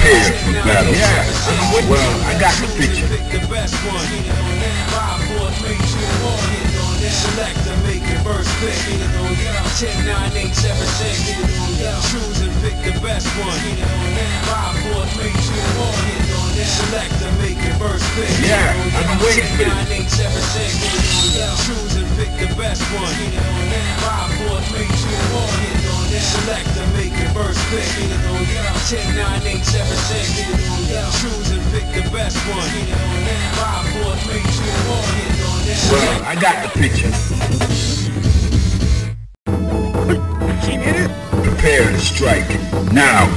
Prepare for battle. Yeah, well, I got the picture. Select and make your first pick. 10, 9, 8, 7, 6. Choose and pick the best one. 5, 4, 3, 2, 1. Select and make your first pick. Yeah, I've been waiting for 9, 8, 7, 6. Choose and pick the best one. 5, 4, 3, 2, 1. Select and make your first pick. 10, 9, 8, 7, 6. Choose and pick the best one. 5, 4, 3, 2, 1. Well, I got the picture. Prepare to strike. Now.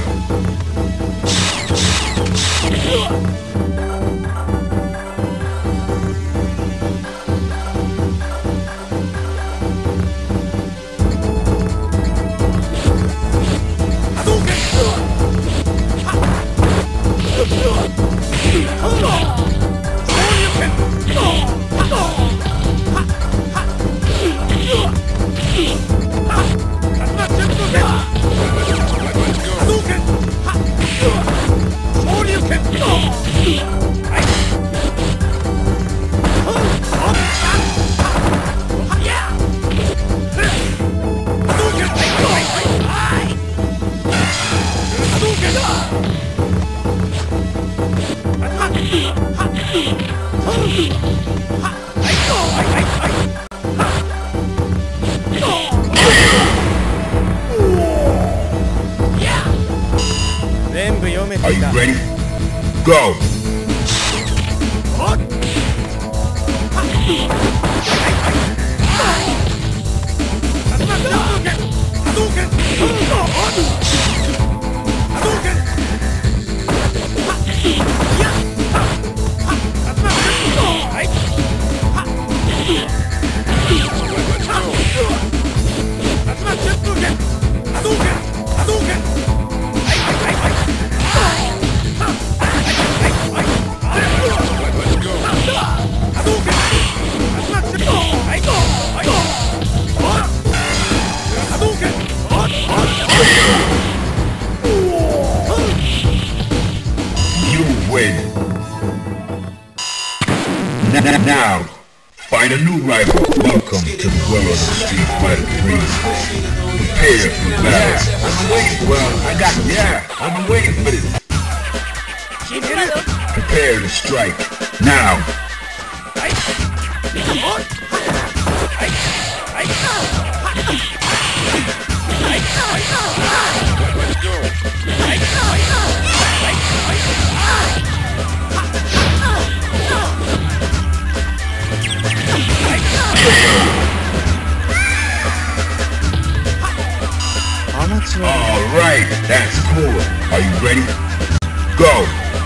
Are you ready? Go! Now, find a new rival. Welcome to the world of Street Fighter 3. Prepare for battle. Yeah, I've been waiting. Well, I got it. Yeah, I've been waiting for this. Prepare to strike. Now. Alright, that's cool. Are you ready? Go!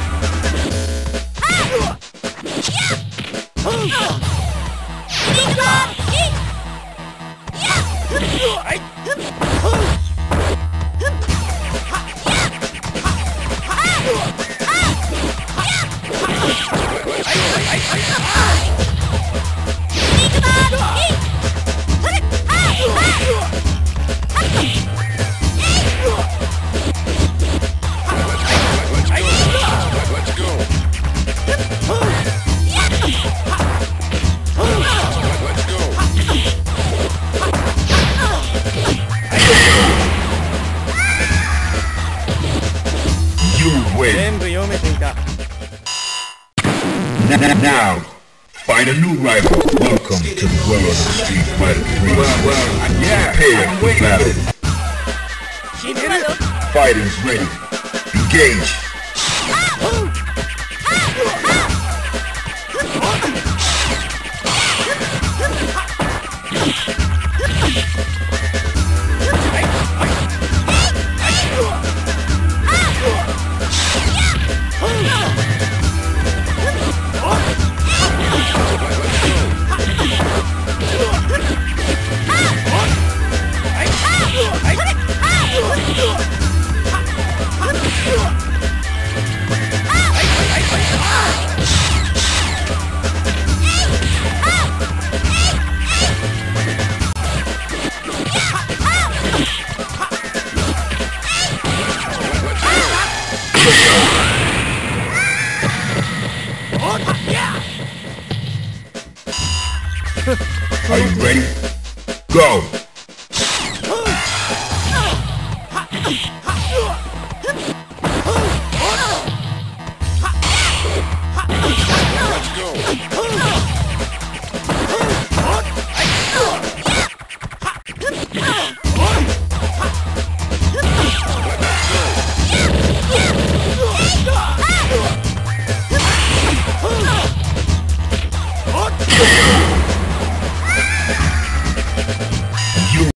Now, find a new rival. Welcome to the world of Street Fighter 3. Well, prepare for battle. Fighters ready. Engage. Go!